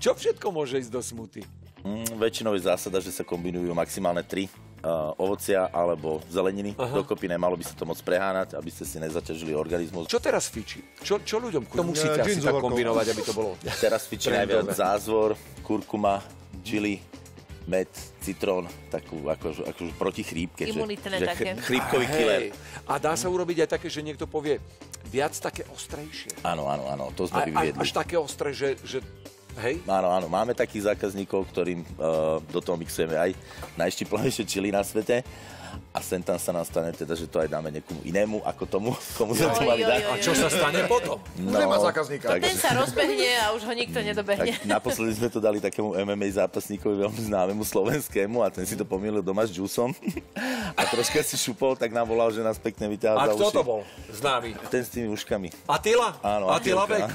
Čo všetko môže ísť do smuty? Väčšinou je zásada, že sa kombinujú maximálne 3 ovocia alebo zeleniny. Dokopy nemalo by sa to moc preháňať, aby ste si nezaťažili organizmus. Čo teraz fičí? Čo ľuďom? To musíte asi tak kombinovať, aby to bolo. Teraz fičí najviac zázvor, kurkuma, čili, med, citrón, takú akože proti chrípke. Imunitné také. Chrípkový killer. A dá sa urobiť aj také, že niekto povie viac také ostrejšie. Áno, to sme vyviedli. Až také ostré, že hej? Áno, máme takých zákazníkov, ktorým do toho mixujeme aj najštiplavejšie čili na svete. A sem tam sa nám stane teda, že to aj dáme niekomu inému, ako tomu, komu sme to mali dať. A čo sa stane potom? Nemá zákazníka. Ten sa rozbehne a už ho nikto nedobehne. Tak naposledy sme to dali takému MMA zápasníkovi, veľmi známemu slovenskému, a ten si to pomýlil doma s džusom a troška si šupol, tak nám volal, že nás pekne vyťahol za uši. A kto to bol? Známy. Ten s tými uškami. Attila? Áno, Attila Bek?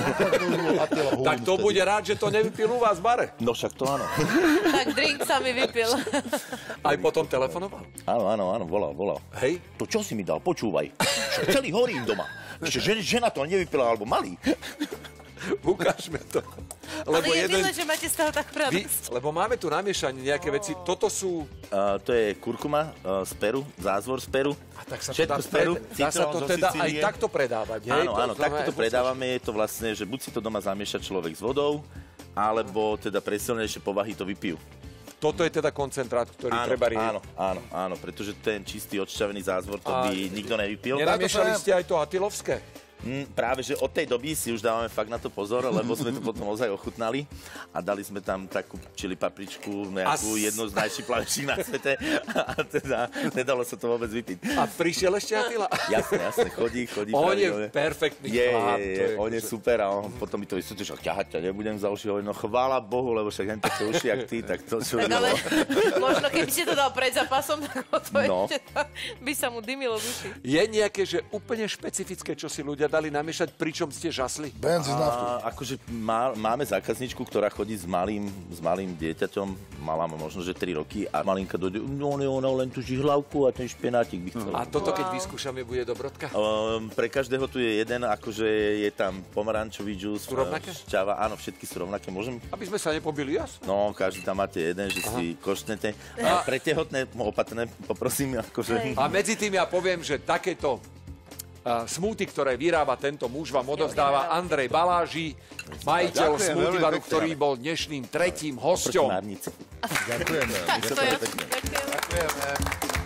Tak to bude rád, že to nevypil u vás v bare. No však to áno. Tak drink sa mi vypil. Aj potom telefonoval? Áno, volal. Hej? To čo si mi dal? Počúvaj. Celý horím doma. Ešte žena to nevypila, alebo malý. Ukážme to. Ale je milé, že máte z toho tak radosť. Lebo máme tu namiešanie nejaké veci. Toto sú... To je kurkuma z Peru, zázvor z Peru. A tak sa všetko z Peru. Dá sa to teda aj takto predávať, hej? Áno, takto to predávame. Je to vlastne, že buď si to doma zamieša človek s vodou, alebo teda pre silnejšie povahy to vypijú. Toto je teda koncentrát, ktorý treba rieť. Áno, pretože ten čistý odšťavený zázvor to by nikto nevypil. Nenamiešali ste aj to atilovské? Práve, že od tej doby si už dávame fakt na to pozor, lebo sme to potom ozaj ochutnali a dali sme tam takú čili papričku, nejakú jednu z najšiplavejších na svete a teda nedalo sa to vôbec vypiť. A prišiel ešte Attila? Jasne, chodí. On je perfektný chlap. On je super a on potom mi to vysvetlil, že ťahať ťa nebudem za uši, hovorím, no chvála Bohu, lebo však len také uši, jak ty, tak to čo tak ale možno keby ste to dal pred zápasom, tak to ešte by sa mu dymilo z uši. Je nejaké, že úplne špecifické, čo si ľudia dali namiešať, pričom ste žasli? Benzín, naftu. Akože máme zákazničku, ktorá chodí s malým dieťaťom, mala možno, že 3 roky a malinka dojde, no len tú žihlavku a ten špenátik by chcel. A toto, keď vyskúšame, bude dobrotka? Pre každého tu je jeden, akože je tam pomarančový džús, šťava, áno, všetky sú rovnaké, môžem? Aby sme sa nepobili, jasne. No, každý tam máte jeden, že si koštnete. A pre tehotné, opatrné, poprosím, akože... A medzi tým ja poviem, že takéto smoothie, ktoré vyrába tento muž, vám odovzdáva Andrej Baláži, majiteľ smoothie baru, ktorý bol dnešným 3. hosťom. Ďakujeme. Tak to je. Ďakujeme.